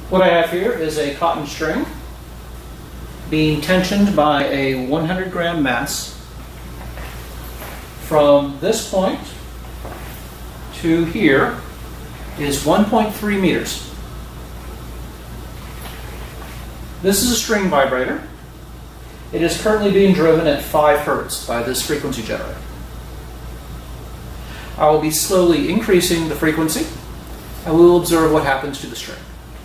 What I have here is a cotton string being tensioned by a 100 gram mass. From this point to here is 1.3 meters. This is a string vibrator. It is currently being driven at 5 hertz by this frequency generator. I will be slowly increasing the frequency, and we will observe what happens to the string.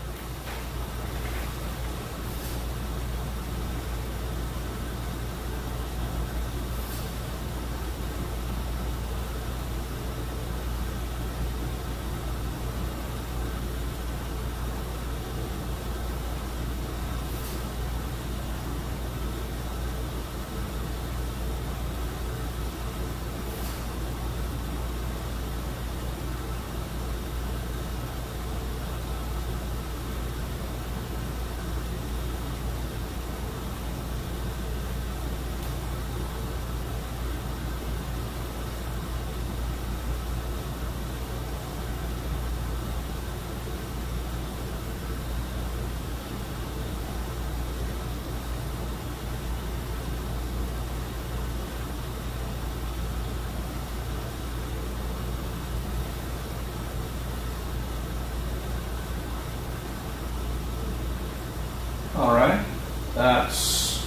Alright, that's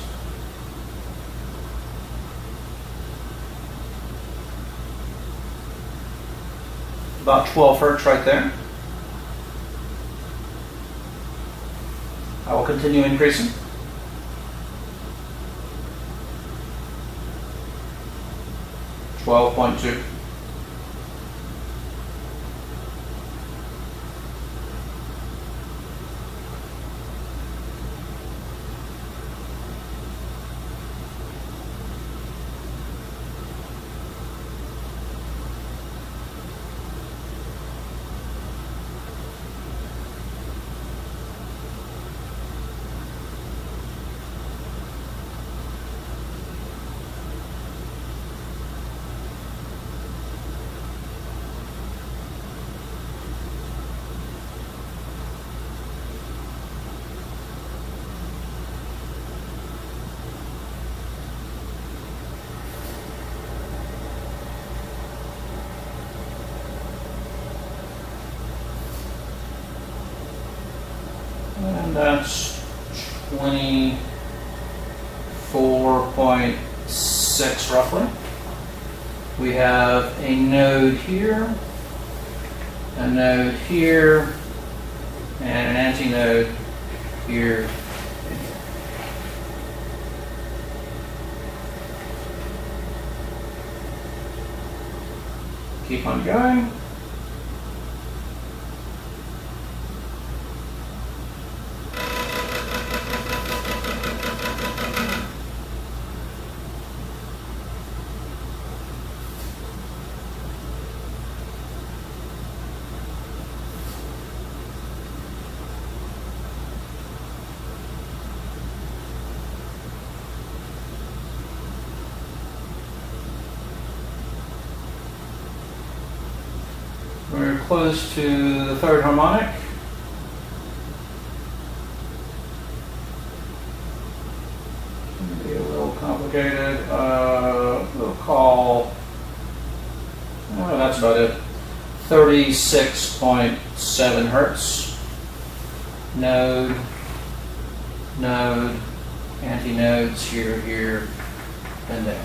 about 12 hertz right there. I will continue increasing. $12.2. And that's 24.6 roughly. We have a node here, a node here, and an antinode here. Keep on going. We're close to the third harmonic. It'll be a little complicated. We'll call, oh, that's about it. 36.7 hertz. Node, node, antinodes here, here, and there.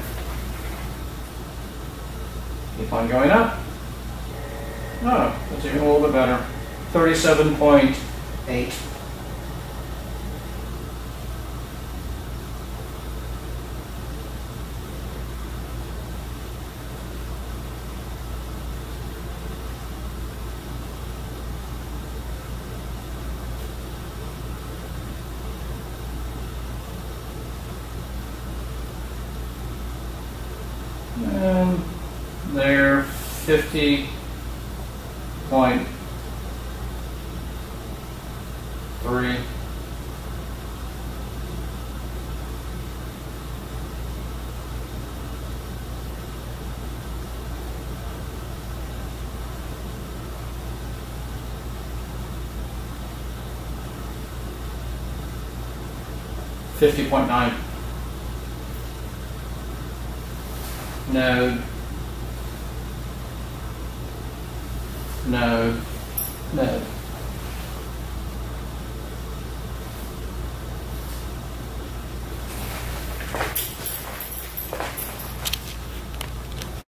Keep on going up. Oh, that's even a little bit better. 37.8. And there, 50.3. 50.9. Node. Node. Node.